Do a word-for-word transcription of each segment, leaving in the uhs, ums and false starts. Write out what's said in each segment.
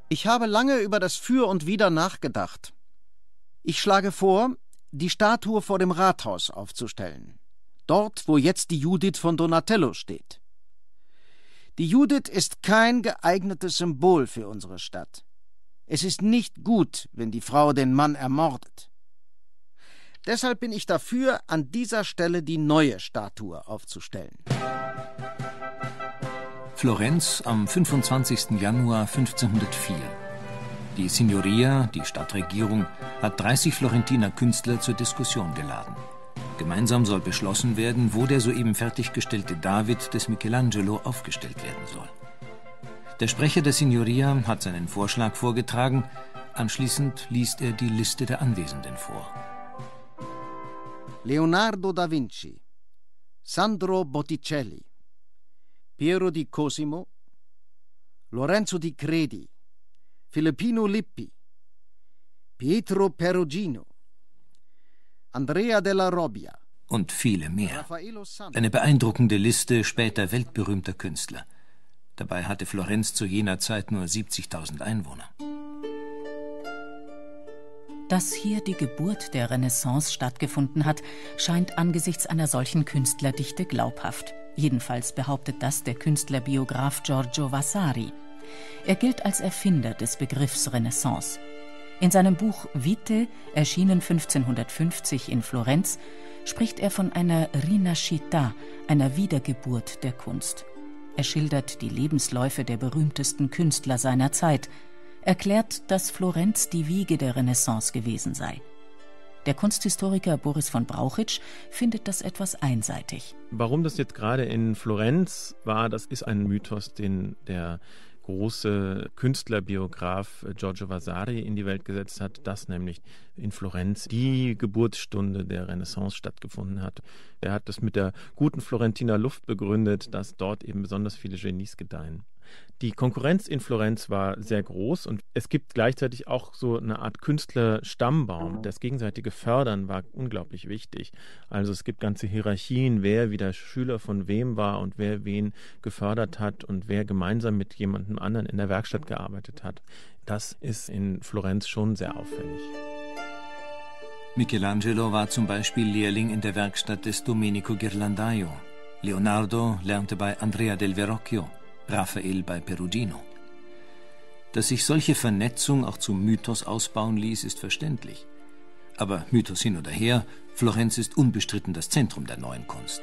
Ich habe lange über das Für und Wider nachgedacht. Ich schlage vor, die Statue vor dem Rathaus aufzustellen. Dort, wo jetzt die Judith von Donatello steht. Die Judith ist kein geeignetes Symbol für unsere Stadt. Es ist nicht gut, wenn die Frau den Mann ermordet. Deshalb bin ich dafür, an dieser Stelle die neue Statue aufzustellen. Florenz am fünfundzwanzigsten Januar fünfzehnhundertvier. Die Signoria, die Stadtregierung, hat dreißig Florentiner Künstler zur Diskussion geladen. Gemeinsam soll beschlossen werden, wo der soeben fertiggestellte David des Michelangelo aufgestellt werden soll. Der Sprecher der Signoria hat seinen Vorschlag vorgetragen, anschließend liest er die Liste der Anwesenden vor. Leonardo da Vinci, Sandro Botticelli, Piero di Cosimo, Lorenzo di Credi, Filippino Lippi, Pietro Perugino, Andrea della Robbia und viele mehr. Eine beeindruckende Liste später weltberühmter Künstler. Dabei hatte Florenz zu jener Zeit nur siebzigtausend Einwohner. Dass hier die Geburt der Renaissance stattgefunden hat, scheint angesichts einer solchen Künstlerdichte glaubhaft. Jedenfalls behauptet das der Künstlerbiograf Giorgio Vasari. Er gilt als Erfinder des Begriffs Renaissance. In seinem Buch Vite, erschienen fünfzehnhundertfünfzig in Florenz, spricht er von einer Rinascita, einer Wiedergeburt der Kunst. Er schildert die Lebensläufe der berühmtesten Künstler seiner Zeit, erklärt, dass Florenz die Wiege der Renaissance gewesen sei. Der Kunsthistoriker Boris von Brauchitsch findet das etwas einseitig. Warum das jetzt gerade in Florenz war, das ist ein Mythos, den der große Künstlerbiograf Giorgio Vasari in die Welt gesetzt hat, dass nämlich in Florenz die Geburtsstunde der Renaissance stattgefunden hat. Er hat das mit der guten Florentiner Luft begründet, dass dort eben besonders viele Genies gedeihen. Die Konkurrenz in Florenz war sehr groß und es gibt gleichzeitig auch so eine Art Künstlerstammbaum. Das gegenseitige Fördern war unglaublich wichtig. Also es gibt ganze Hierarchien, wer wieder Schüler von wem war und wer wen gefördert hat und wer gemeinsam mit jemandem anderen in der Werkstatt gearbeitet hat. Das ist in Florenz schon sehr auffällig. Michelangelo war zum Beispiel Lehrling in der Werkstatt des Domenico Ghirlandaio. Leonardo lernte bei Andrea del Verrocchio. Raphael bei Perugino. Dass sich solche Vernetzung auch zum Mythos ausbauen ließ, ist verständlich. Aber Mythos hin oder her, Florenz ist unbestritten das Zentrum der neuen Kunst.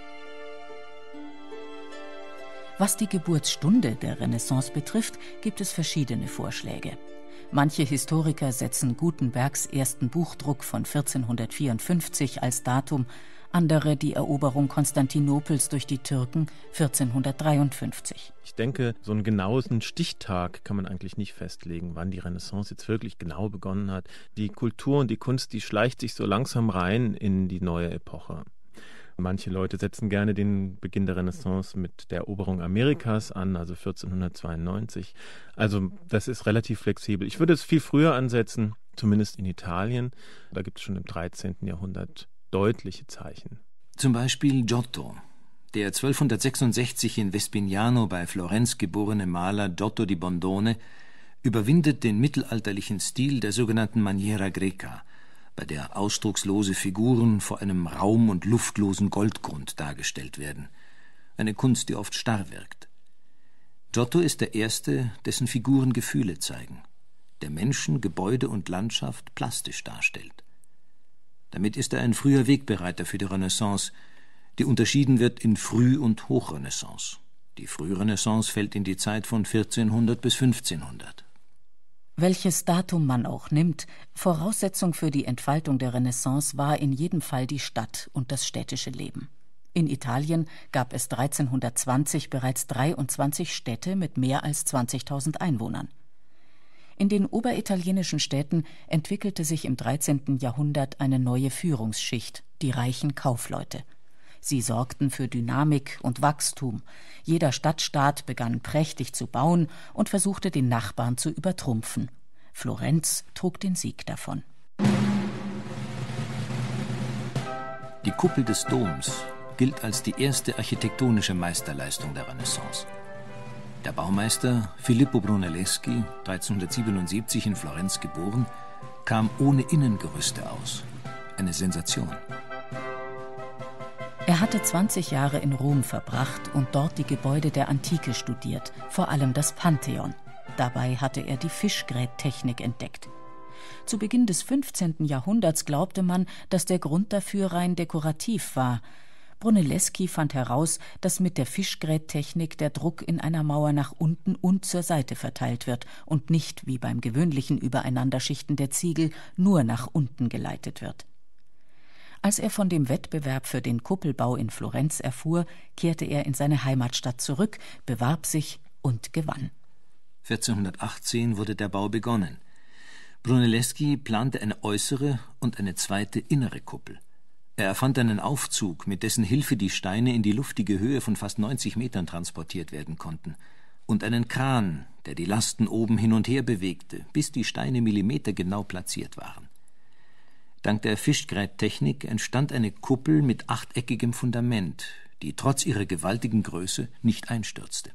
Was die Geburtsstunde der Renaissance betrifft, gibt es verschiedene Vorschläge. Manche Historiker setzen Gutenbergs ersten Buchdruck von vierzehnhundertvierundfünfzig als Datum, andere die Eroberung Konstantinopels durch die Türken vierzehnhundertdreiundfünfzig. Ich denke, so einen genauen Stichtag kann man eigentlich nicht festlegen, wann die Renaissance jetzt wirklich genau begonnen hat. Die Kultur und die Kunst, die schleicht sich so langsam rein in die neue Epoche. Manche Leute setzen gerne den Beginn der Renaissance mit der Eroberung Amerikas an, also vierzehnhundertzweiundneunzig. Also das ist relativ flexibel. Ich würde es viel früher ansetzen, zumindest in Italien. Da gibt es schon im dreizehnten Jahrhundert deutliche Zeichen. Zum Beispiel Giotto. Der zwölfhundertsechsundsechzig in Vespignano bei Florenz geborene Maler Giotto di Bondone überwindet den mittelalterlichen Stil der sogenannten Maniera Greca, bei der ausdruckslose Figuren vor einem raum- und luftlosen Goldgrund dargestellt werden. Eine Kunst, die oft starr wirkt. Giotto ist der Erste, dessen Figuren Gefühle zeigen, der Menschen, Gebäude und Landschaft plastisch darstellt. Damit ist er ein früher Wegbereiter für die Renaissance, die unterschieden wird in Früh- und Hochrenaissance. Die Frührenaissance fällt in die Zeit von vierzehnhundert bis fünfzehnhundert. Welches Datum man auch nimmt, Voraussetzung für die Entfaltung der Renaissance war in jedem Fall die Stadt und das städtische Leben. In Italien gab es dreizehnhundertzwanzig bereits dreiundzwanzig Städte mit mehr als zwanzigtausend Einwohnern. In den oberitalienischen Städten entwickelte sich im dreizehnten Jahrhundert eine neue Führungsschicht, die reichen Kaufleute. Sie sorgten für Dynamik und Wachstum. Jeder Stadtstaat begann prächtig zu bauen und versuchte, den Nachbarn zu übertrumpfen. Florenz trug den Sieg davon. Die Kuppel des Doms gilt als die erste architektonische Meisterleistung der Renaissance. Der Baumeister Filippo Brunelleschi, dreizehnhundertsiebenundsiebzig in Florenz geboren, kam ohne Innengerüste aus. Eine Sensation. Er hatte zwanzig Jahre in Rom verbracht und dort die Gebäude der Antike studiert, vor allem das Pantheon. Dabei hatte er die Fischgrättechnik entdeckt. Zu Beginn des fünfzehnten Jahrhunderts glaubte man, dass der Grund dafür rein dekorativ war. Brunelleschi fand heraus, dass mit der Fischgrättechnik der Druck in einer Mauer nach unten und zur Seite verteilt wird und nicht, wie beim gewöhnlichen Übereinanderschichten der Ziegel, nur nach unten geleitet wird. Als er von dem Wettbewerb für den Kuppelbau in Florenz erfuhr, kehrte er in seine Heimatstadt zurück, bewarb sich und gewann. vierzehnhundertachtzehn wurde der Bau begonnen. Brunelleschi plante eine äußere und eine zweite innere Kuppel. Er erfand einen Aufzug, mit dessen Hilfe die Steine in die luftige Höhe von fast neunzig Metern transportiert werden konnten, und einen Kran, der die Lasten oben hin und her bewegte, bis die Steine millimetergenau platziert waren. Dank der Fischgrättechnik entstand eine Kuppel mit achteckigem Fundament, die trotz ihrer gewaltigen Größe nicht einstürzte.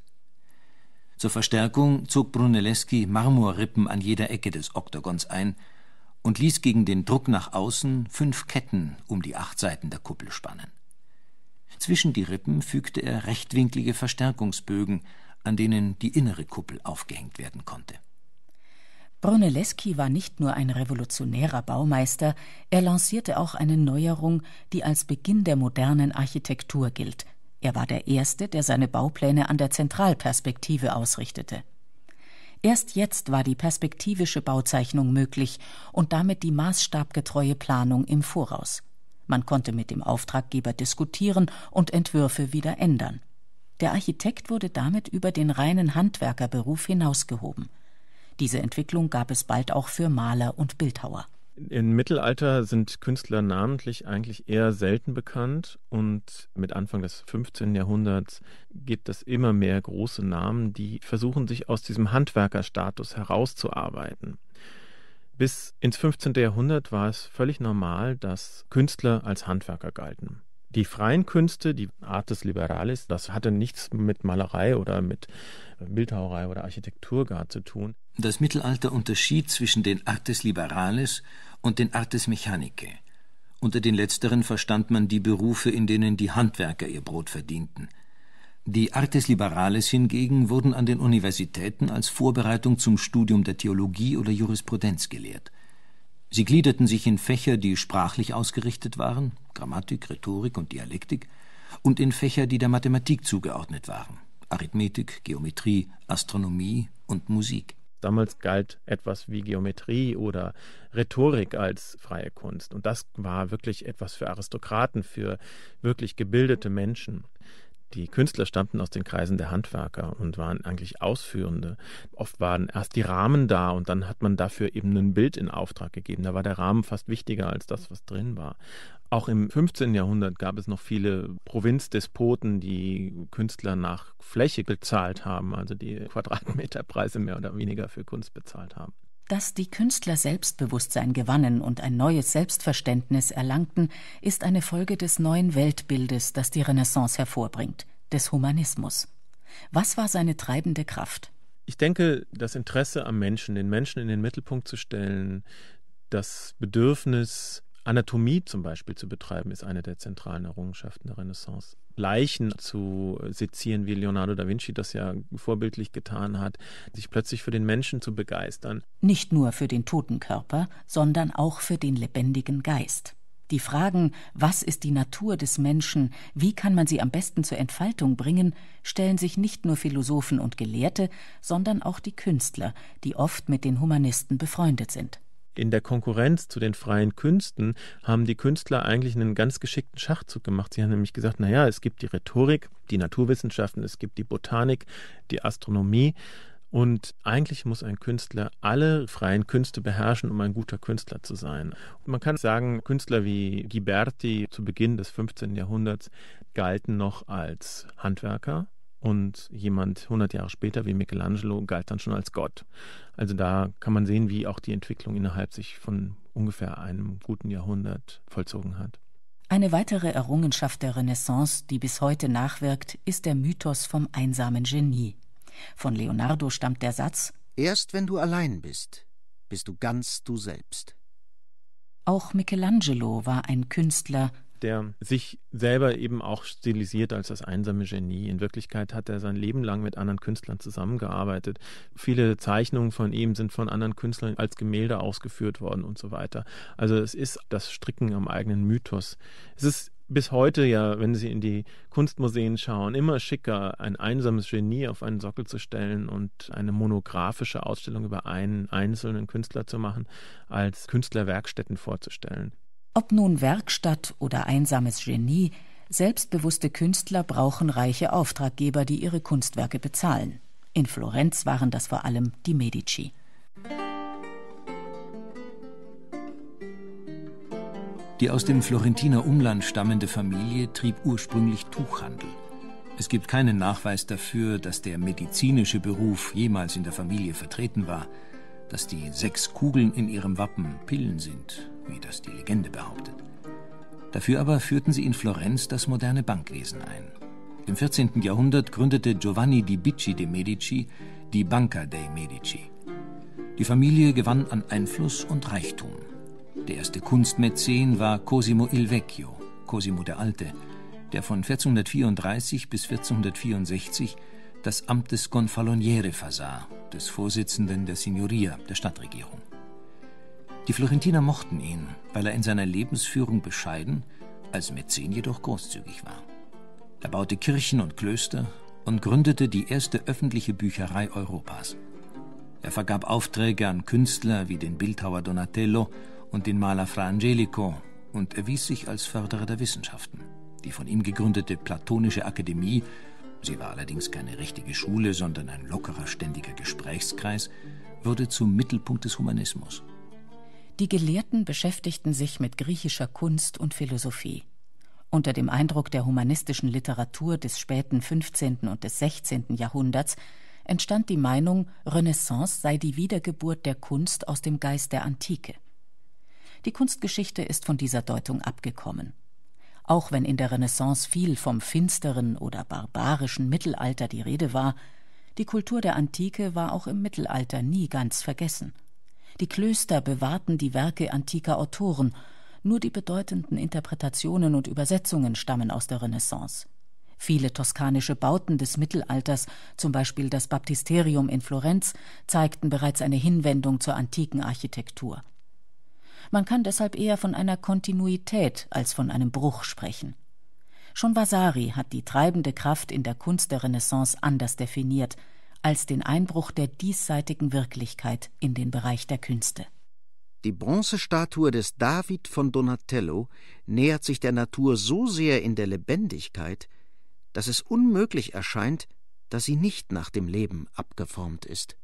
Zur Verstärkung zog Brunelleschi Marmorrippen an jeder Ecke des Oktagons ein und ließ gegen den Druck nach außen fünf Ketten um die acht Seiten der Kuppel spannen. Zwischen die Rippen fügte er rechtwinklige Verstärkungsbögen, an denen die innere Kuppel aufgehängt werden konnte. Brunelleschi war nicht nur ein revolutionärer Baumeister, er lancierte auch eine Neuerung, die als Beginn der modernen Architektur gilt. Er war der Erste, der seine Baupläne an der Zentralperspektive ausrichtete. Erst jetzt war die perspektivische Bauzeichnung möglich und damit die maßstabgetreue Planung im Voraus. Man konnte mit dem Auftraggeber diskutieren und Entwürfe wieder ändern. Der Architekt wurde damit über den reinen Handwerkerberuf hinausgehoben. Diese Entwicklung gab es bald auch für Maler und Bildhauer. Im Mittelalter sind Künstler namentlich eigentlich eher selten bekannt und mit Anfang des fünfzehnten Jahrhunderts gibt es immer mehr große Namen, die versuchen, sich aus diesem Handwerkerstatus herauszuarbeiten. Bis ins fünfzehnte Jahrhundert war es völlig normal, dass Künstler als Handwerker galten. Die freien Künste, die Artes Liberalis, das hatte nichts mit Malerei oder mit Bildhauerei oder Architektur gar zu tun. Das Mittelalter unterschied zwischen den Artes Liberales und den Artes Mechanicae. Unter den letzteren verstand man die Berufe, in denen die Handwerker ihr Brot verdienten. Die Artes Liberales hingegen wurden an den Universitäten als Vorbereitung zum Studium der Theologie oder Jurisprudenz gelehrt. Sie gliederten sich in Fächer, die sprachlich ausgerichtet waren, Grammatik, Rhetorik und Dialektik, und in Fächer, die der Mathematik zugeordnet waren, Arithmetik, Geometrie, Astronomie und Musik. Damals galt etwas wie Geometrie oder Rhetorik als freie Kunst. Und das war wirklich etwas für Aristokraten, für wirklich gebildete Menschen. Die Künstler stammten aus den Kreisen der Handwerker und waren eigentlich Ausführende. Oft waren erst die Rahmen da und dann hat man dafür eben ein Bild in Auftrag gegeben. Da war der Rahmen fast wichtiger als das, was drin war. Auch im fünfzehnten Jahrhundert gab es noch viele Provinzdespoten, die Künstler nach Fläche bezahlt haben, also die Quadratmeterpreise mehr oder weniger für Kunst bezahlt haben. Dass die Künstler Selbstbewusstsein gewannen und ein neues Selbstverständnis erlangten, ist eine Folge des neuen Weltbildes, das die Renaissance hervorbringt, des Humanismus. Was war seine treibende Kraft? Ich denke, das Interesse am Menschen, den Menschen in den Mittelpunkt zu stellen, das Bedürfnis, Anatomie zum Beispiel zu betreiben, ist eine der zentralen Errungenschaften der Renaissance. Leichen zu sezieren, wie Leonardo da Vinci das ja vorbildlich getan hat, sich plötzlich für den Menschen zu begeistern. Nicht nur für den toten Körper, sondern auch für den lebendigen Geist. Die Fragen, was ist die Natur des Menschen, wie kann man sie am besten zur Entfaltung bringen, stellen sich nicht nur Philosophen und Gelehrte, sondern auch die Künstler, die oft mit den Humanisten befreundet sind. In der Konkurrenz zu den freien Künsten haben die Künstler eigentlich einen ganz geschickten Schachzug gemacht. Sie haben nämlich gesagt, naja, es gibt die Rhetorik, die Naturwissenschaften, es gibt die Botanik, die Astronomie und eigentlich muss ein Künstler alle freien Künste beherrschen, um ein guter Künstler zu sein. Und man kann sagen, Künstler wie Ghiberti zu Beginn des fünfzehnten Jahrhunderts galten noch als Handwerker. Und jemand hundert Jahre später wie Michelangelo galt dann schon als Gott. Also da kann man sehen, wie auch die Entwicklung innerhalb sich von ungefähr einem guten Jahrhundert vollzogen hat. Eine weitere Errungenschaft der Renaissance, die bis heute nachwirkt, ist der Mythos vom einsamen Genie. Von Leonardo stammt der Satz: Erst wenn du allein bist, bist du ganz du selbst. Auch Michelangelo war ein Künstler, der sich selber eben auch stilisiert als das einsame Genie. In Wirklichkeit hat er sein Leben lang mit anderen Künstlern zusammengearbeitet. Viele Zeichnungen von ihm sind von anderen Künstlern als Gemälde ausgeführt worden und so weiter. Also es ist das Stricken am eigenen Mythos. Es ist bis heute ja, wenn Sie in die Kunstmuseen schauen, immer schicker, ein einsames Genie auf einen Sockel zu stellen und eine monographische Ausstellung über einen einzelnen Künstler zu machen, als Künstlerwerkstätten vorzustellen. Ob nun Werkstatt oder einsames Genie, selbstbewusste Künstler brauchen reiche Auftraggeber, die ihre Kunstwerke bezahlen. In Florenz waren das vor allem die Medici. Die aus dem Florentiner Umland stammende Familie trieb ursprünglich Tuchhandel. Es gibt keinen Nachweis dafür, dass der medizinische Beruf jemals in der Familie vertreten war, dass die sechs Kugeln in ihrem Wappen Pillen sind, wie das die Legende behauptet. Dafür aber führten sie in Florenz das moderne Bankwesen ein. Im vierzehnten Jahrhundert gründete Giovanni di Bicci de' Medici die Banca dei Medici. Die Familie gewann an Einfluss und Reichtum. Der erste Kunstmäzen war Cosimo il Vecchio, Cosimo der Alte, der von vierzehnhundertvierunddreißig bis vierzehnhundertvierundsechzig das Amt des Gonfaloniere versah, des Vorsitzenden der Signoria, der Stadtregierung. Die Florentiner mochten ihn, weil er in seiner Lebensführung bescheiden, als Mäzen jedoch großzügig war. Er baute Kirchen und Klöster und gründete die erste öffentliche Bücherei Europas. Er vergab Aufträge an Künstler wie den Bildhauer Donatello und den Maler Fra Angelico und erwies sich als Förderer der Wissenschaften. Die von ihm gegründete Platonische Akademie, sie war allerdings keine richtige Schule, sondern ein lockerer, ständiger Gesprächskreis, wurde zum Mittelpunkt des Humanismus. Die Gelehrten beschäftigten sich mit griechischer Kunst und Philosophie. Unter dem Eindruck der humanistischen Literatur des späten fünfzehnten und des sechzehnten Jahrhunderts entstand die Meinung, Renaissance sei die Wiedergeburt der Kunst aus dem Geist der Antike. Die Kunstgeschichte ist von dieser Deutung abgekommen. Auch wenn in der Renaissance viel vom finsteren oder barbarischen Mittelalter die Rede war, die Kultur der Antike war auch im Mittelalter nie ganz vergessen. Die Klöster bewahrten die Werke antiker Autoren, nur die bedeutenden Interpretationen und Übersetzungen stammen aus der Renaissance. Viele toskanische Bauten des Mittelalters, zum Beispiel das Baptisterium in Florenz, zeigten bereits eine Hinwendung zur antiken Architektur. Man kann deshalb eher von einer Kontinuität als von einem Bruch sprechen. Schon Vasari hat die treibende Kraft in der Kunst der Renaissance anders definiert, als den Einbruch der diesseitigen Wirklichkeit in den Bereich der Künste. Die Bronzestatue des David von Donatello nähert sich der Natur so sehr in der Lebendigkeit, dass es unmöglich erscheint, dass sie nicht nach dem Leben abgeformt ist.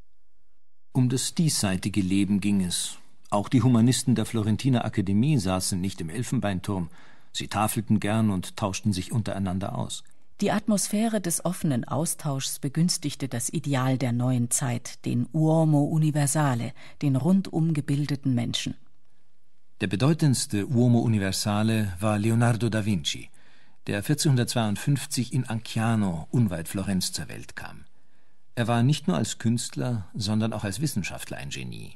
Um das diesseitige Leben ging es. Auch die Humanisten der Florentiner Akademie saßen nicht im Elfenbeinturm. Sie tafelten gern und tauschten sich untereinander aus. Die Atmosphäre des offenen Austauschs begünstigte das Ideal der neuen Zeit, den Uomo Universale, den rundum gebildeten Menschen. Der bedeutendste Uomo Universale war Leonardo da Vinci, der vierzehnhundertzweiundfünfzig in Anciano, unweit Florenz, zur Welt kam. Er war nicht nur als Künstler, sondern auch als Wissenschaftler ein Genie.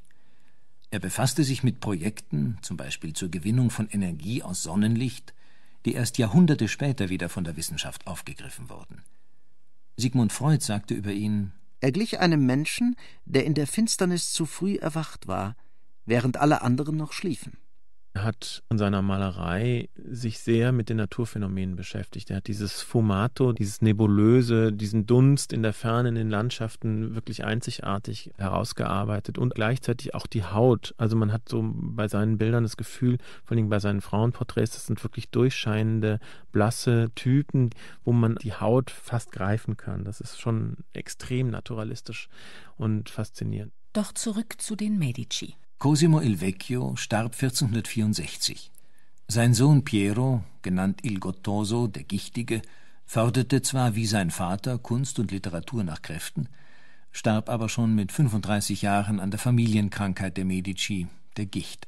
Er befasste sich mit Projekten, zum Beispiel zur Gewinnung von Energie aus Sonnenlicht, die erst Jahrhunderte später wieder von der Wissenschaft aufgegriffen wurden. Sigmund Freud sagte über ihn: Er glich einem Menschen, der in der Finsternis zu früh erwacht war, während alle anderen noch schliefen. Er hat in seiner Malerei sich sehr mit den Naturphänomenen beschäftigt. Er hat dieses Sfumato, dieses Nebulöse, diesen Dunst in der Ferne, in den Landschaften wirklich einzigartig herausgearbeitet und gleichzeitig auch die Haut. Also man hat so bei seinen Bildern das Gefühl, vor allem bei seinen Frauenporträts, das sind wirklich durchscheinende, blasse Typen, wo man die Haut fast greifen kann. Das ist schon extrem naturalistisch und faszinierend. Doch zurück zu den Medici. Cosimo il Vecchio starb vierzehnhundertvierundsechzig. Sein Sohn Piero, genannt Il Gottoso, der Gichtige, förderte zwar wie sein Vater Kunst und Literatur nach Kräften, starb aber schon mit fünfunddreißig Jahren an der Familienkrankheit der Medici, der Gicht.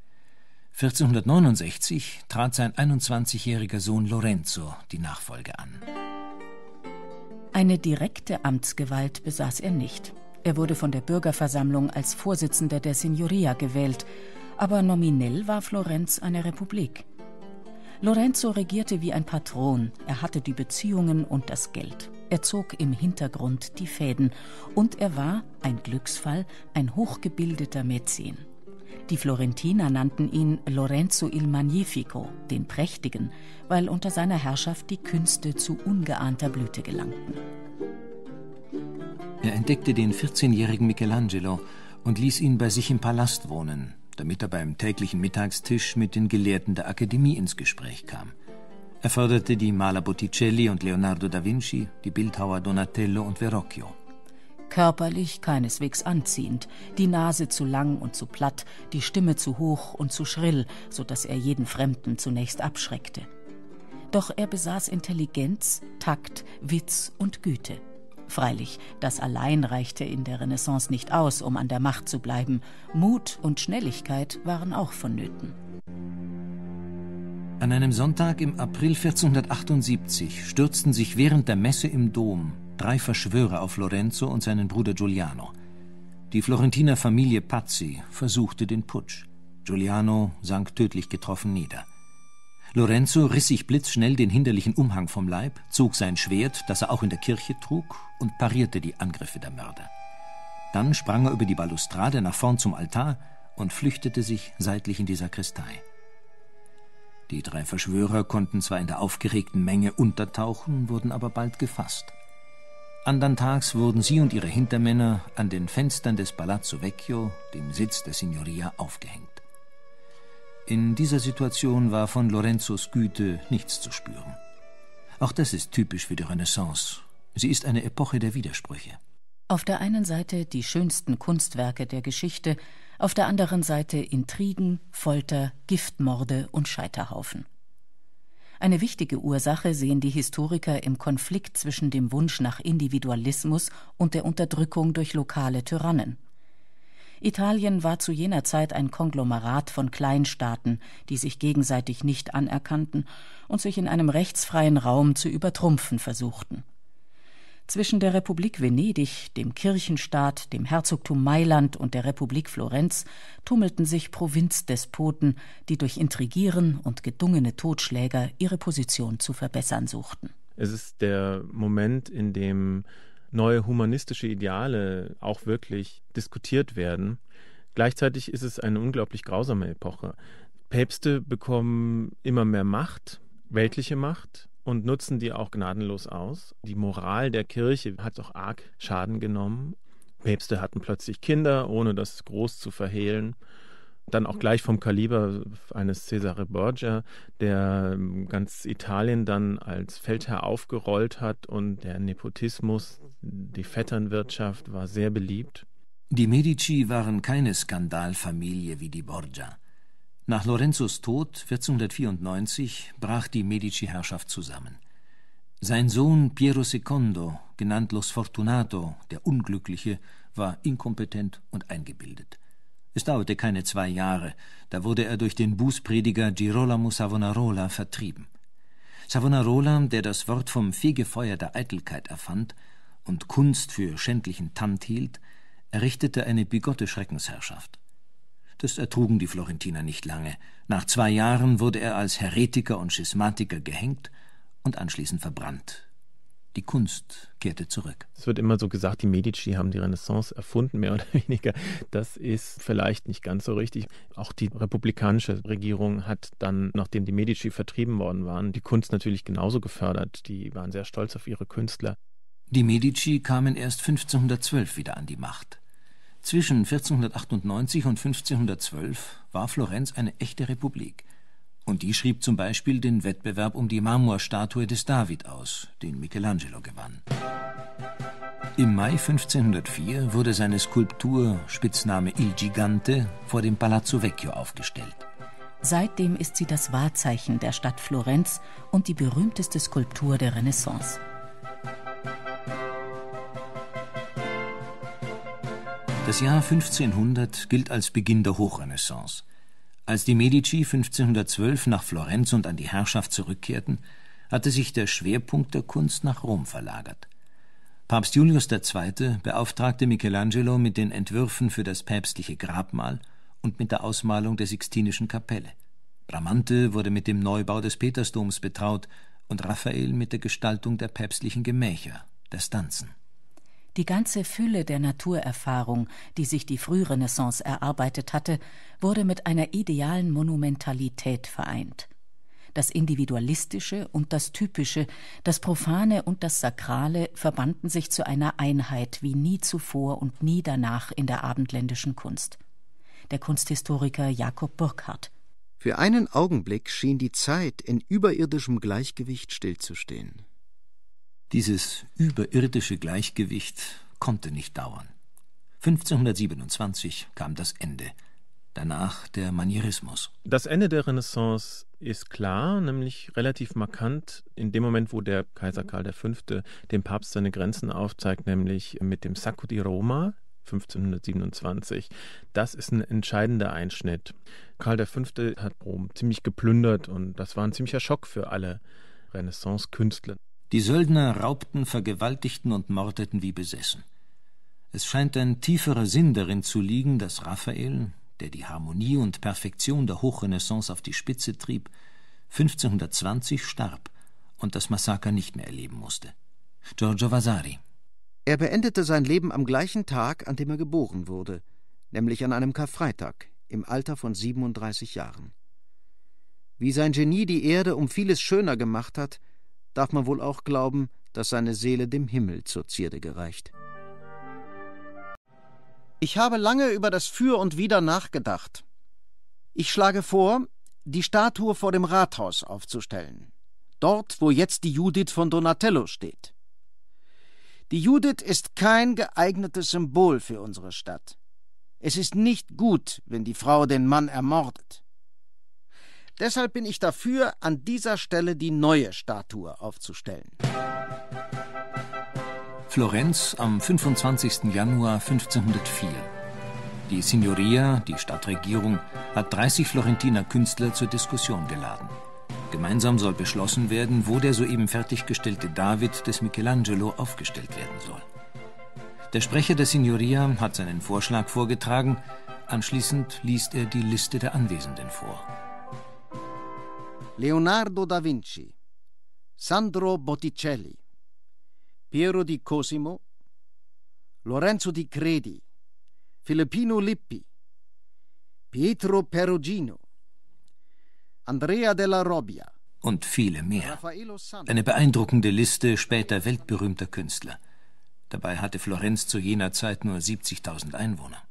vierzehnhundertneunundsechzig trat sein einundzwanzigjähriger Sohn Lorenzo die Nachfolge an. Eine direkte Amtsgewalt besaß er nicht. Er wurde von der Bürgerversammlung als Vorsitzender der Signoria gewählt, aber nominell war Florenz eine Republik. Lorenzo regierte wie ein Patron, er hatte die Beziehungen und das Geld. Er zog im Hintergrund die Fäden und er war, ein Glücksfall, ein hochgebildeter Mäzen. Die Florentiner nannten ihn Lorenzo il Magnifico, den Prächtigen, weil unter seiner Herrschaft die Künste zu ungeahnter Blüte gelangten. Er entdeckte den vierzehnjährigen Michelangelo und ließ ihn bei sich im Palast wohnen, damit er beim täglichen Mittagstisch mit den Gelehrten der Akademie ins Gespräch kam. Er förderte die Maler Botticelli und Leonardo da Vinci, die Bildhauer Donatello und Verrocchio. Körperlich keineswegs anziehend, die Nase zu lang und zu platt, die Stimme zu hoch und zu schrill, so dass er jeden Fremden zunächst abschreckte. Doch er besaß Intelligenz, Takt, Witz und Güte. Freilich, das allein reichte in der Renaissance nicht aus, um an der Macht zu bleiben. Mut und Schnelligkeit waren auch vonnöten. An einem Sonntag im April vierzehnhundertachtundsiebzig stürzten sich während der Messe im Dom drei Verschwörer auf Lorenzo und seinen Bruder Giuliano. Die Florentiner Familie Pazzi versuchte den Putsch. Giuliano sank tödlich getroffen nieder. Lorenzo riss sich blitzschnell den hinderlichen Umhang vom Leib, zog sein Schwert, das er auch in der Kirche trug, und parierte die Angriffe der Mörder. Dann sprang er über die Balustrade nach vorn zum Altar und flüchtete sich seitlich in die Sakristei. Die drei Verschwörer konnten zwar in der aufgeregten Menge untertauchen, wurden aber bald gefasst. Andern Tags wurden sie und ihre Hintermänner an den Fenstern des Palazzo Vecchio, dem Sitz der Signoria, aufgehängt. In dieser Situation war von Lorenzos Güte nichts zu spüren. Auch das ist typisch für die Renaissance. Sie ist eine Epoche der Widersprüche. Auf der einen Seite die schönsten Kunstwerke der Geschichte, auf der anderen Seite Intrigen, Folter, Giftmorde und Scheiterhaufen. Eine wichtige Ursache sehen die Historiker im Konflikt zwischen dem Wunsch nach Individualismus und der Unterdrückung durch lokale Tyrannen. Italien war zu jener Zeit ein Konglomerat von Kleinstaaten, die sich gegenseitig nicht anerkannten und sich in einem rechtsfreien Raum zu übertrumpfen versuchten. Zwischen der Republik Venedig, dem Kirchenstaat, dem Herzogtum Mailand und der Republik Florenz tummelten sich Provinzdespoten, die durch Intrigieren und gedungene Totschläger ihre Position zu verbessern suchten. Es ist der Moment, in dem neue humanistische Ideale auch wirklich diskutiert werden. Gleichzeitig ist es eine unglaublich grausame Epoche. Päpste bekommen immer mehr Macht, weltliche Macht, und nutzen die auch gnadenlos aus. Die Moral der Kirche hat auch arg Schaden genommen. Päpste hatten plötzlich Kinder, ohne das groß zu verhehlen. Dann auch gleich vom Kaliber eines Cesare Borgia, der ganz Italien dann als Feldherr aufgerollt hat, und der Nepotismus, die Vetternwirtschaft war sehr beliebt. Die Medici waren keine Skandalfamilie wie die Borgia. Nach Lorenzos Tod vierzehnhundertvierundneunzig brach die Medici-Herrschaft zusammen. Sein Sohn Piero Secondo, genannt Lo Sfortunato, der Unglückliche, war inkompetent und eingebildet. Es dauerte keine zwei Jahre, da wurde er durch den Bußprediger Girolamo Savonarola vertrieben. Savonarola, der das Wort vom Fegefeuer der Eitelkeit erfand und Kunst für schändlichen Tand hielt, errichtete eine bigotte Schreckensherrschaft. Das ertrugen die Florentiner nicht lange. Nach zwei Jahren wurde er als Heretiker und Schismatiker gehängt und anschließend verbrannt. Die Kunst kehrte zurück. Es wird immer so gesagt, die Medici haben die Renaissance erfunden, mehr oder weniger. Das ist vielleicht nicht ganz so richtig. Auch die republikanische Regierung hat dann, nachdem die Medici vertrieben worden waren, die Kunst natürlich genauso gefördert. Die waren sehr stolz auf ihre Künstler. Die Medici kamen erst fünfzehnhundertzwölf wieder an die Macht. Zwischen vierzehnhundertachtundneunzig und fünfzehnhundertzwölf war Florenz eine echte Republik. Und die schrieb zum Beispiel den Wettbewerb um die Marmorstatue des David aus, den Michelangelo gewann. Im Mai fünfzehnhundertvier wurde seine Skulptur, Spitzname Il Gigante, vor dem Palazzo Vecchio aufgestellt. Seitdem ist sie das Wahrzeichen der Stadt Florenz und die berühmteste Skulptur der Renaissance. Das Jahr fünfzehnhundert gilt als Beginn der Hochrenaissance. Als die Medici fünfzehnhundertzwölf nach Florenz und an die Herrschaft zurückkehrten, hatte sich der Schwerpunkt der Kunst nach Rom verlagert. Papst Julius der Zweite beauftragte Michelangelo mit den Entwürfen für das päpstliche Grabmal und mit der Ausmalung der Sixtinischen Kapelle. Bramante wurde mit dem Neubau des Petersdoms betraut und Raphael mit der Gestaltung der päpstlichen Gemächer, der Stanzen. Die ganze Fülle der Naturerfahrung, die sich die Frührenaissance erarbeitet hatte, wurde mit einer idealen Monumentalität vereint. Das Individualistische und das Typische, das Profane und das Sakrale verbanden sich zu einer Einheit wie nie zuvor und nie danach in der abendländischen Kunst. Der Kunsthistoriker Jakob Burckhardt. Für einen Augenblick schien die Zeit in überirdischem Gleichgewicht stillzustehen. Dieses überirdische Gleichgewicht konnte nicht dauern. fünfzehnhundertsiebenundzwanzig kam das Ende. Danach der Manierismus. Das Ende der Renaissance ist klar, nämlich relativ markant in dem Moment, wo der Kaiser Karl der Fünfte dem Papst seine Grenzen aufzeigt, nämlich mit dem Sacco di Roma fünfzehnhundertsiebenundzwanzig. Das ist ein entscheidender Einschnitt. Karl der Fünfte hat Rom ziemlich geplündert und das war ein ziemlicher Schock für alle Renaissance-Künstler. Die Söldner raubten, vergewaltigten und mordeten wie besessen. Es scheint ein tieferer Sinn darin zu liegen, dass Raphael, der die Harmonie und Perfektion der Hochrenaissance auf die Spitze trieb, fünfzehnhundertzwanzig starb und das Massaker nicht mehr erleben musste. Giorgio Vasari. Er beendete sein Leben am gleichen Tag, an dem er geboren wurde, nämlich an einem Karfreitag, im Alter von siebenunddreißig Jahren. Wie sein Genie die Erde um vieles schöner gemacht hat, darf man wohl auch glauben, dass seine Seele dem Himmel zur Zierde gereicht. Ich habe lange über das Für und Wider nachgedacht. Ich schlage vor, die Statue vor dem Rathaus aufzustellen, dort, wo jetzt die Judith von Donatello steht. Die Judith ist kein geeignetes Symbol für unsere Stadt. Es ist nicht gut, wenn die Frau den Mann ermordet. Deshalb bin ich dafür, an dieser Stelle die neue Statue aufzustellen. Florenz am fünfundzwanzigsten Januar fünfzehnhundertvier. Die Signoria, die Stadtregierung, hat dreißig Florentiner Künstler zur Diskussion geladen. Gemeinsam soll beschlossen werden, wo der soeben fertiggestellte David des Michelangelo aufgestellt werden soll. Der Sprecher der Signoria hat seinen Vorschlag vorgetragen, anschließend liest er die Liste der Anwesenden vor. Leonardo da Vinci, Sandro Botticelli, Piero di Cosimo, Lorenzo di Credi, Filippino Lippi, Pietro Perugino, Andrea della Robbia und viele mehr. Eine beeindruckende Liste später weltberühmter Künstler. Dabei hatte Florenz zu jener Zeit nur siebzigtausend Einwohner.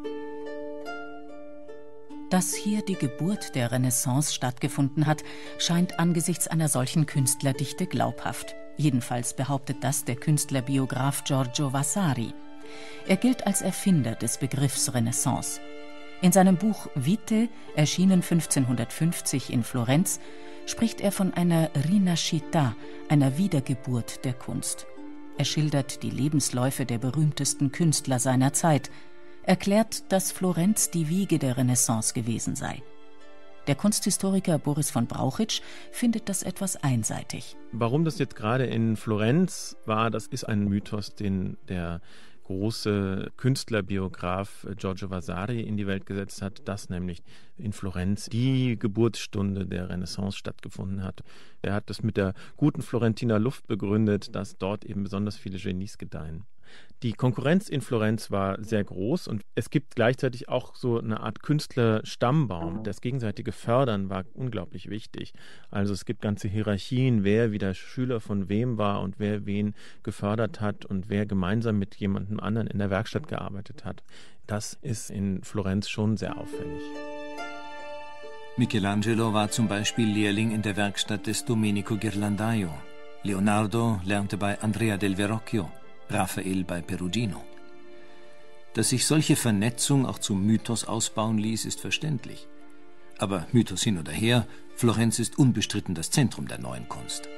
Dass hier die Geburt der Renaissance stattgefunden hat, scheint angesichts einer solchen Künstlerdichte glaubhaft. Jedenfalls behauptet das der Künstlerbiograf Giorgio Vasari. Er gilt als Erfinder des Begriffs Renaissance. In seinem Buch Vite, erschienen fünfzehnhundertfünfzig in Florenz, spricht er von einer Rinascita, einer Wiedergeburt der Kunst. Er schildert die Lebensläufe der berühmtesten Künstler seiner Zeit, erklärt, dass Florenz die Wiege der Renaissance gewesen sei. Der Kunsthistoriker Boris von Brauchitsch findet das etwas einseitig. Warum das jetzt gerade in Florenz war, das ist ein Mythos, den der große Künstlerbiograf Giorgio Vasari in die Welt gesetzt hat, dass nämlich in Florenz die Geburtsstunde der Renaissance stattgefunden hat. Er hat das mit der guten Florentiner Luft begründet, dass dort eben besonders viele Genies gedeihen. Die Konkurrenz in Florenz war sehr groß und es gibt gleichzeitig auch so eine Art Künstlerstammbaum. Das gegenseitige Fördern war unglaublich wichtig. Also es gibt ganze Hierarchien, wer wieder Schüler von wem war und wer wen gefördert hat und wer gemeinsam mit jemandem anderen in der Werkstatt gearbeitet hat. Das ist in Florenz schon sehr auffällig. Michelangelo war zum Beispiel Lehrling in der Werkstatt des Domenico Ghirlandaio. Leonardo lernte bei Andrea del Verrocchio. Raphael bei Perugino. Dass sich solche Vernetzung auch zum Mythos ausbauen ließ, ist verständlich. Aber Mythos hin oder her, Florenz ist unbestritten das Zentrum der neuen Kunst.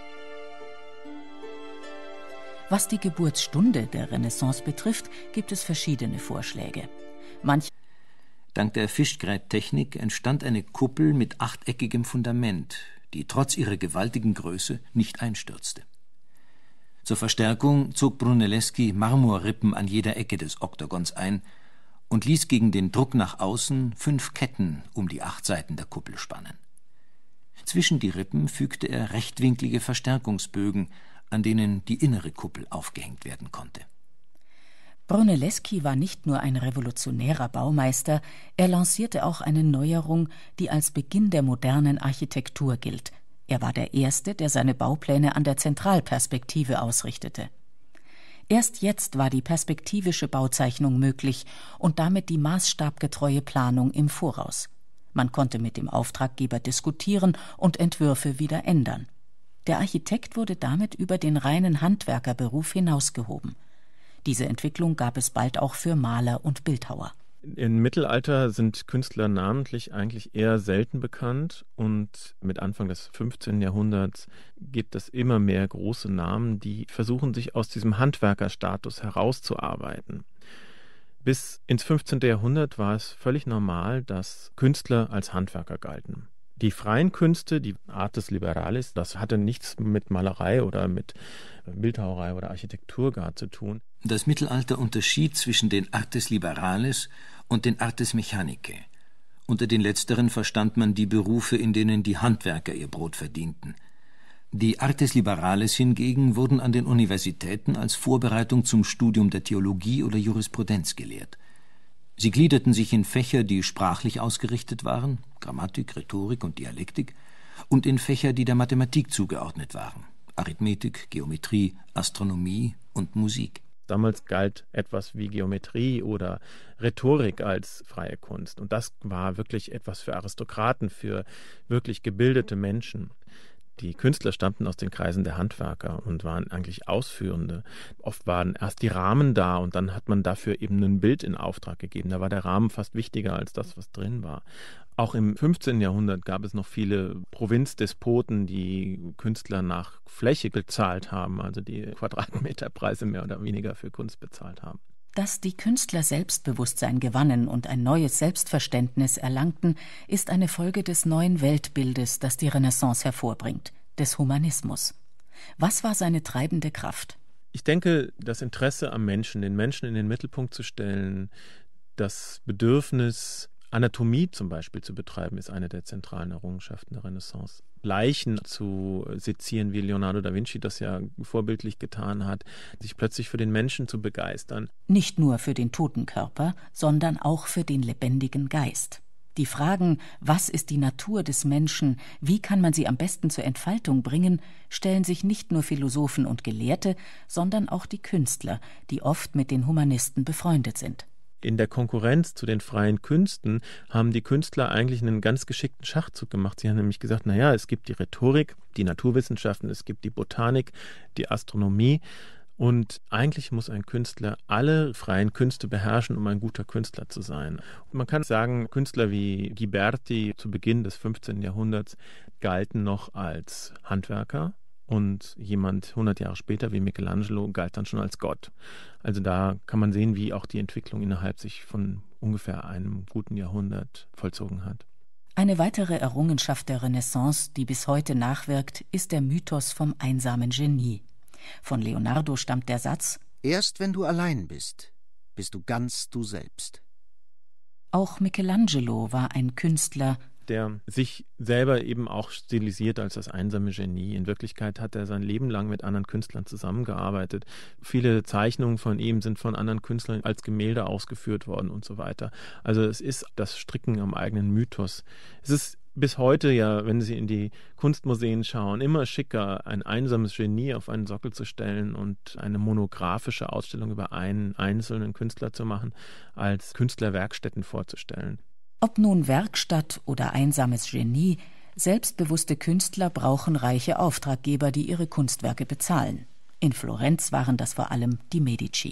Was die Geburtsstunde der Renaissance betrifft, gibt es verschiedene Vorschläge. Manche Dank der Fischgrättechnik entstand eine Kuppel mit achteckigem Fundament, die trotz ihrer gewaltigen Größe nicht einstürzte. Zur Verstärkung zog Brunelleschi Marmorrippen an jeder Ecke des Oktagons ein und ließ gegen den Druck nach außen fünf Ketten um die acht Seiten der Kuppel spannen. Zwischen die Rippen fügte er rechtwinklige Verstärkungsbögen, an denen die innere Kuppel aufgehängt werden konnte. Brunelleschi war nicht nur ein revolutionärer Baumeister, er lancierte auch eine Neuerung, die als Beginn der modernen Architektur gilt. Er war der Erste, der seine Baupläne an der Zentralperspektive ausrichtete. Erst jetzt war die perspektivische Bauzeichnung möglich und damit die maßstabgetreue Planung im Voraus. Man konnte mit dem Auftraggeber diskutieren und Entwürfe wieder ändern. Der Architekt wurde damit über den reinen Handwerkerberuf hinausgehoben. Diese Entwicklung gab es bald auch für Maler und Bildhauer. Im Mittelalter sind Künstler namentlich eigentlich eher selten bekannt und mit Anfang des fünfzehnten Jahrhunderts gibt es immer mehr große Namen, die versuchen, sich aus diesem Handwerkerstatus herauszuarbeiten. Bis ins fünfzehnte Jahrhundert war es völlig normal, dass Künstler als Handwerker galten. Die freien Künste, die Artes Liberales, das hatte nichts mit Malerei oder mit Bildhauerei oder Architektur gar zu tun. Das Mittelalter unterschied zwischen den Artes Liberales und den Artes Mechanicae. Unter den letzteren verstand man die Berufe, in denen die Handwerker ihr Brot verdienten. Die Artes Liberales hingegen wurden an den Universitäten als Vorbereitung zum Studium der Theologie oder Jurisprudenz gelehrt. Sie gliederten sich in Fächer, die sprachlich ausgerichtet waren, Grammatik, Rhetorik und Dialektik, und in Fächer, die der Mathematik zugeordnet waren, Arithmetik, Geometrie, Astronomie und Musik. Damals galt etwas wie Geometrie oder Rhetorik als freie Kunst. Und das war wirklich etwas für Aristokraten, für wirklich gebildete Menschen. Die Künstler stammten aus den Kreisen der Handwerker und waren eigentlich Ausführende. Oft waren erst die Rahmen da und dann hat man dafür eben ein Bild in Auftrag gegeben. Da war der Rahmen fast wichtiger als das, was drin war. Auch im fünfzehnten Jahrhundert gab es noch viele Provinzdespoten, die Künstler nach Fläche bezahlt haben, also die Quadratmeterpreise mehr oder weniger für Kunst bezahlt haben. Dass die Künstler Selbstbewusstsein gewannen und ein neues Selbstverständnis erlangten, ist eine Folge des neuen Weltbildes, das die Renaissance hervorbringt, des Humanismus. Was war seine treibende Kraft? Ich denke, das Interesse am Menschen, den Menschen in den Mittelpunkt zu stellen, das Bedürfnis, Anatomie zum Beispiel zu betreiben, ist eine der zentralen Errungenschaften der Renaissance. Leichen zu sezieren, wie Leonardo da Vinci das ja vorbildlich getan hat, sich plötzlich für den Menschen zu begeistern. Nicht nur für den toten Körper, sondern auch für den lebendigen Geist. Die Fragen, was ist die Natur des Menschen, wie kann man sie am besten zur Entfaltung bringen, stellen sich nicht nur Philosophen und Gelehrte, sondern auch die Künstler, die oft mit den Humanisten befreundet sind. In der Konkurrenz zu den freien Künsten haben die Künstler eigentlich einen ganz geschickten Schachzug gemacht. Sie haben nämlich gesagt, naja, es gibt die Rhetorik, die Naturwissenschaften, es gibt die Botanik, die Astronomie und eigentlich muss ein Künstler alle freien Künste beherrschen, um ein guter Künstler zu sein. Und man kann sagen, Künstler wie Ghiberti zu Beginn des fünfzehnten Jahrhunderts galten noch als Handwerker. Und jemand hundert Jahre später wie Michelangelo galt dann schon als Gott. Also da kann man sehen, wie auch die Entwicklung innerhalb sich von ungefähr einem guten Jahrhundert vollzogen hat. Eine weitere Errungenschaft der Renaissance, die bis heute nachwirkt, ist der Mythos vom einsamen Genie. Von Leonardo stammt der Satz: Erst wenn du allein bist, bist du ganz du selbst. Auch Michelangelo war ein Künstler, der sich selber eben auch stilisiert als das einsame Genie. In Wirklichkeit hat er sein Leben lang mit anderen Künstlern zusammengearbeitet. Viele Zeichnungen von ihm sind von anderen Künstlern als Gemälde ausgeführt worden und so weiter. Also es ist das Stricken am eigenen Mythos. Es ist bis heute ja, wenn Sie in die Kunstmuseen schauen, immer schicker, ein einsames Genie auf einen Sockel zu stellen und eine monographische Ausstellung über einen einzelnen Künstler zu machen, als Künstlerwerkstätten vorzustellen. Ob nun Werkstatt oder einsames Genie, selbstbewusste Künstler brauchen reiche Auftraggeber, die ihre Kunstwerke bezahlen. In Florenz waren das vor allem die Medici.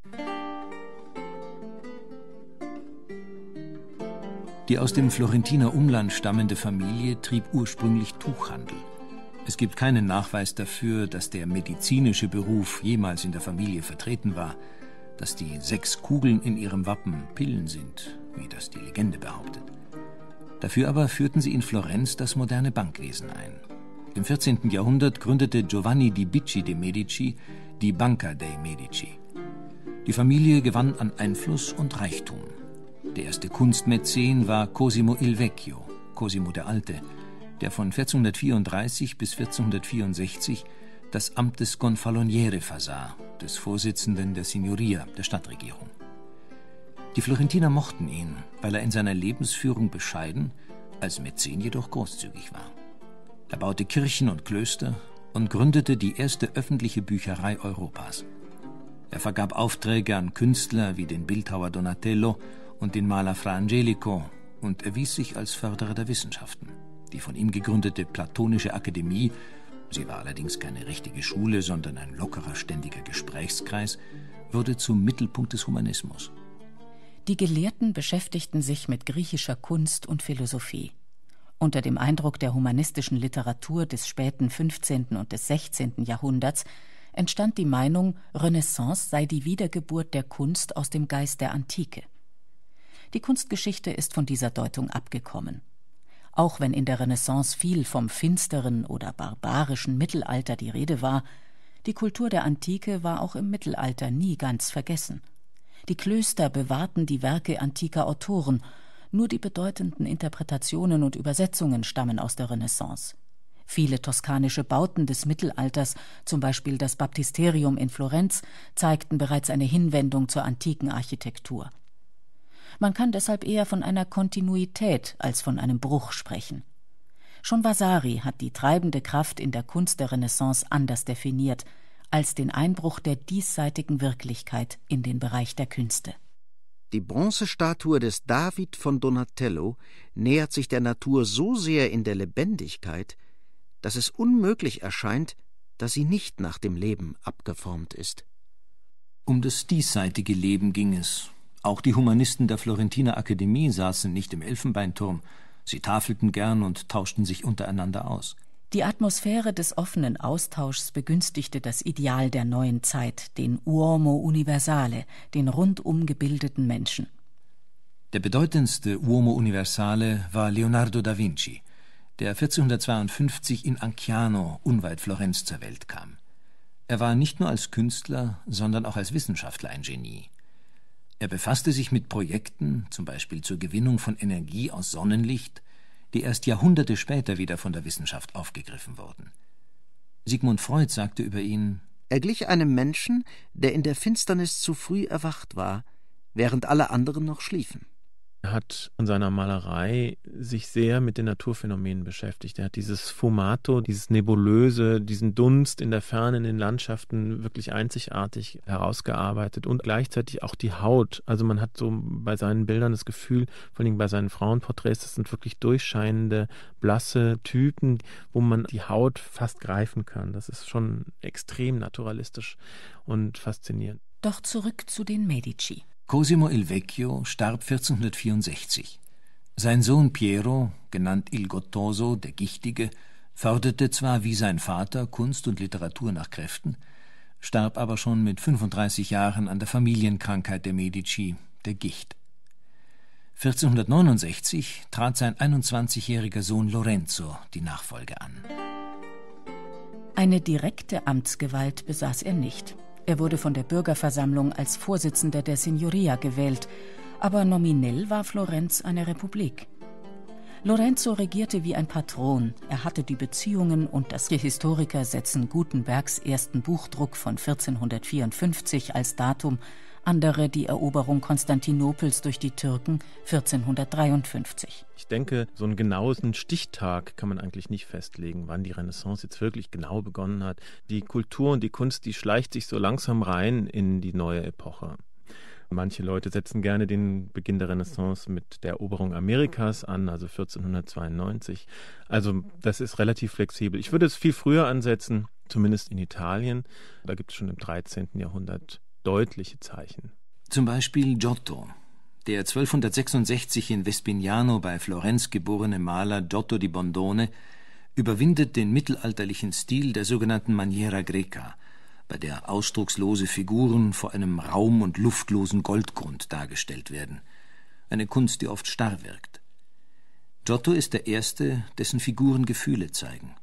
Die aus dem Florentiner Umland stammende Familie trieb ursprünglich Tuchhandel. Es gibt keinen Nachweis dafür, dass der medizinische Beruf jemals in der Familie vertreten war, dass die sechs Kugeln in ihrem Wappen Pillen sind, wie das die Legende behauptet. Dafür aber führten sie in Florenz das moderne Bankwesen ein. Im vierzehnten Jahrhundert gründete Giovanni di Bicci de' Medici die Banca dei Medici. Die Familie gewann an Einfluss und Reichtum. Der erste Kunstmäzen war Cosimo il Vecchio, Cosimo der Alte, der von vierzehnhundertvierunddreißig bis vierzehnhundertvierundsechzig das Amt des Gonfaloniere versah, des Vorsitzenden der Signoria, der Stadtregierung. Die Florentiner mochten ihn, weil er in seiner Lebensführung bescheiden, als Mäzen jedoch großzügig war. Er baute Kirchen und Klöster und gründete die erste öffentliche Bücherei Europas. Er vergab Aufträge an Künstler wie den Bildhauer Donatello und den Maler Fra Angelico und erwies sich als Förderer der Wissenschaften. Die von ihm gegründete Platonische Akademie, sie war allerdings keine richtige Schule, sondern ein lockerer, ständiger Gesprächskreis, wurde zum Mittelpunkt des Humanismus. Die Gelehrten beschäftigten sich mit griechischer Kunst und Philosophie. Unter dem Eindruck der humanistischen Literatur des späten fünfzehnten und des sechzehnten Jahrhunderts entstand die Meinung, Renaissance sei die Wiedergeburt der Kunst aus dem Geist der Antike. Die Kunstgeschichte ist von dieser Deutung abgekommen. Auch wenn in der Renaissance viel vom finsteren oder barbarischen Mittelalter die Rede war, die Kultur der Antike war auch im Mittelalter nie ganz vergessen. Die Klöster bewahrten die Werke antiker Autoren, nur die bedeutenden Interpretationen und Übersetzungen stammen aus der Renaissance. Viele toskanische Bauten des Mittelalters, zum Beispiel das Baptisterium in Florenz, zeigten bereits eine Hinwendung zur antiken Architektur. Man kann deshalb eher von einer Kontinuität als von einem Bruch sprechen. Schon Vasari hat die treibende Kraft in der Kunst der Renaissance anders definiert, als den Einbruch der diesseitigen Wirklichkeit in den Bereich der Künste. Die Bronzestatue des David von Donatello nähert sich der Natur so sehr in der Lebendigkeit, dass es unmöglich erscheint, dass sie nicht nach dem Leben abgeformt ist. Um das diesseitige Leben ging es. Auch die Humanisten der Florentiner Akademie saßen nicht im Elfenbeinturm. Sie tafelten gern und tauschten sich untereinander aus. Die Atmosphäre des offenen Austauschs begünstigte das Ideal der neuen Zeit, den Uomo Universale, den rundum gebildeten Menschen. Der bedeutendste Uomo Universale war Leonardo da Vinci, der vierzehnhundertzweiundfünfzig in Anciano, unweit Florenz, zur Welt kam. Er war nicht nur als Künstler, sondern auch als Wissenschaftler ein Genie. Er befasste sich mit Projekten, zum Beispiel zur Gewinnung von Energie aus Sonnenlicht, die erst Jahrhunderte später wieder von der Wissenschaft aufgegriffen wurden. Sigmund Freud sagte über ihn: Er glich einem Menschen, der in der Finsternis zu früh erwacht war, während alle anderen noch schliefen. Er hat in seiner Malerei sich sehr mit den Naturphänomenen beschäftigt. Er hat dieses Sfumato, dieses Nebulöse, diesen Dunst in der Ferne, in den Landschaften wirklich einzigartig herausgearbeitet und gleichzeitig auch die Haut. Also man hat so bei seinen Bildern das Gefühl, vor allem bei seinen Frauenporträts, das sind wirklich durchscheinende, blasse Typen, wo man die Haut fast greifen kann. Das ist schon extrem naturalistisch und faszinierend. Doch zurück zu den Medici. Cosimo il Vecchio starb vierzehnhundertvierundsechzig. Sein Sohn Piero, genannt Il Gottoso, der Gichtige, förderte zwar wie sein Vater Kunst und Literatur nach Kräften, starb aber schon mit fünfunddreißig Jahren an der Familienkrankheit der Medici, der Gicht. vierzehnhundertneunundsechzig trat sein einundzwanzigjähriger Sohn Lorenzo die Nachfolge an. Eine direkte Amtsgewalt besaß er nicht. Er wurde von der Bürgerversammlung als Vorsitzender der Signoria gewählt, aber nominell war Florenz eine Republik. Lorenzo regierte wie ein Patron, er hatte die Beziehungen und das Historiker setzen Gutenbergs ersten Buchdruck von vierzehnhundertvierundfünfzig als Datum, andere die Eroberung Konstantinopels durch die Türken vierzehnhundertdreiundfünfzig. Ich denke, so einen genauen Stichtag kann man eigentlich nicht festlegen, wann die Renaissance jetzt wirklich genau begonnen hat. Die Kultur und die Kunst, die schleicht sich so langsam rein in die neue Epoche. Manche Leute setzen gerne den Beginn der Renaissance mit der Eroberung Amerikas an, also vierzehnhundertzweiundneunzig. Also das ist relativ flexibel. Ich würde es viel früher ansetzen, zumindest in Italien. Da gibt es schon im dreizehnten Jahrhundert deutliche Zeichen. Zum Beispiel Giotto. Der zwölfhundertsechsundsechzig in Vespignano bei Florenz geborene Maler Giotto di Bondone überwindet den mittelalterlichen Stil der sogenannten Maniera Greca, bei der ausdruckslose Figuren vor einem raum- und luftlosen Goldgrund dargestellt werden. Eine Kunst, die oft starr wirkt. Giotto ist der Erste, dessen Figuren Gefühle zeigen.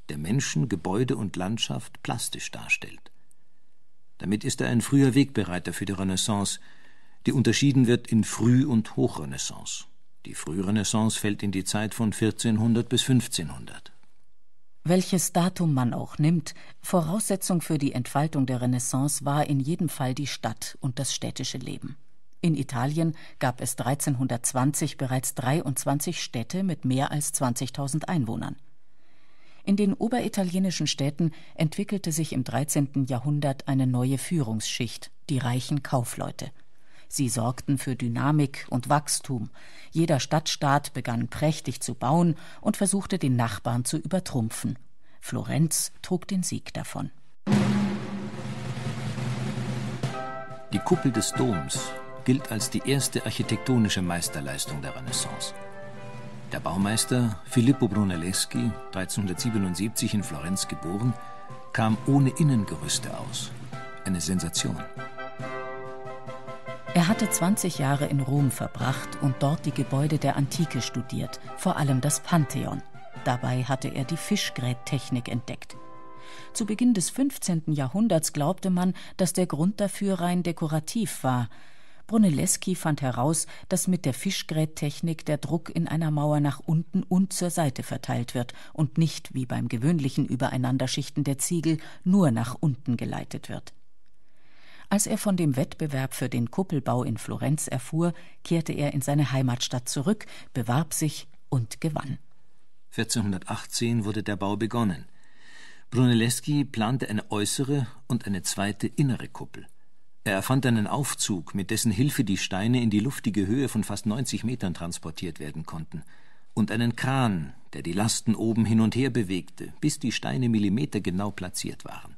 der Menschen, Gebäude und Landschaft plastisch darstellt. Damit ist er ein früher Wegbereiter für die Renaissance, die unterschieden wird in Früh- und Hochrenaissance. Die Frührenaissance fällt in die Zeit von vierzehnhundert bis fünfzehnhundert. Welches Datum man auch nimmt, Voraussetzung für die Entfaltung der Renaissance war in jedem Fall die Stadt und das städtische Leben. In Italien gab es dreizehnhundertzwanzig bereits dreiundzwanzig Städte mit mehr als zwanzigtausend Einwohnern. In den oberitalienischen Städten entwickelte sich im dreizehnten Jahrhundert eine neue Führungsschicht, die reichen Kaufleute. Sie sorgten für Dynamik und Wachstum. Jeder Stadtstaat begann prächtig zu bauen und versuchte, den Nachbarn zu übertrumpfen. Florenz trug den Sieg davon. Die Kuppel des Doms gilt als die erste architektonische Meisterleistung der Renaissance. Der Baumeister Filippo Brunelleschi, dreizehnhundertsiebenundsiebzig in Florenz geboren, kam ohne Innengerüste aus. Eine Sensation. Er hatte zwanzig Jahre in Rom verbracht und dort die Gebäude der Antike studiert, vor allem das Pantheon. Dabei hatte er die Fischgrättechnik entdeckt. Zu Beginn des fünfzehnten Jahrhunderts glaubte man, dass der Grund dafür rein dekorativ war. Brunelleschi fand heraus, dass mit der Fischgrättechnik der Druck in einer Mauer nach unten und zur Seite verteilt wird und nicht, wie beim gewöhnlichen Übereinanderschichten der Ziegel, nur nach unten geleitet wird. Als er von dem Wettbewerb für den Kuppelbau in Florenz erfuhr, kehrte er in seine Heimatstadt zurück, bewarb sich und gewann. vierzehnhundertachtzehn wurde der Bau begonnen. Brunelleschi plante eine äußere und eine zweite innere Kuppel. Er erfand einen Aufzug, mit dessen Hilfe die Steine in die luftige Höhe von fast neunzig Metern transportiert werden konnten, und einen Kran, der die Lasten oben hin und her bewegte, bis die Steine millimetergenau platziert waren.